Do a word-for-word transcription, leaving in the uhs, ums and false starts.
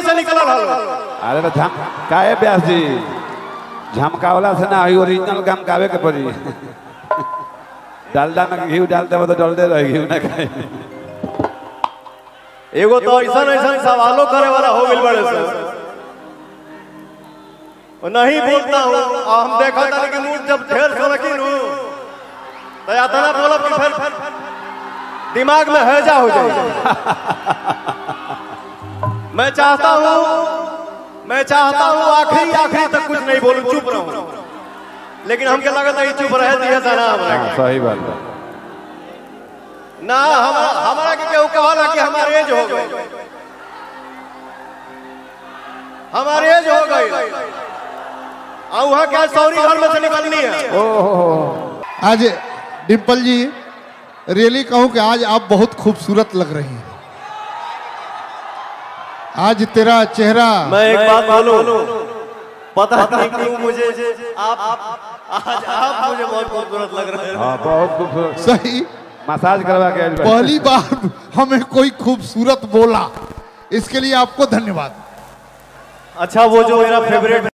से निकल रहा। अरे तो झम काहे ब्यास जी झमकावला से ना हुई ओरिजिनल काम कावे के पड़ी डालडा में घी डालते वो तो डलते रह घी ना खाए। एगो तो ऐसा ऐसा सवालों करे वाला हो गइल बड़े से नहीं बोलता हूँ। हम देखा था कि मुंह जब ढेर सड़किन हूँ तो या तो ना बोलब कि फिर दिमाग में हैजा हो जाए। मैं चाहता हूँ मैं चाहता हूँ आखिरी आखिरी तक कुछ नहीं बोलूं, चुप रहूं, लेकिन हमके लगता है चुप रहे दिया जाना हमरा। सही बात है ना हम हमारा के केहू कहला कि हमारे एज हो गई, हमारे एज हो गई और वहां क्या सौरी घर में से निकलनी है। ओहो आज डिम्पल जी रियली कहूं कि आज आप बहुत खूबसूरत लग रही हैं। आज तेरा चेहरा, मैं एक बात बोलूं, पता नहीं क्यों मुझे आप आज आप मुझे बहुत खूबसूरत लग रहे हैं। हाँ बहुत खूबसूरत। सही मसाज करवा के पहली बार हमें कोई खूबसूरत बोला, इसके लिए आपको धन्यवाद। अच्छा वो जो मेरा फेवरेट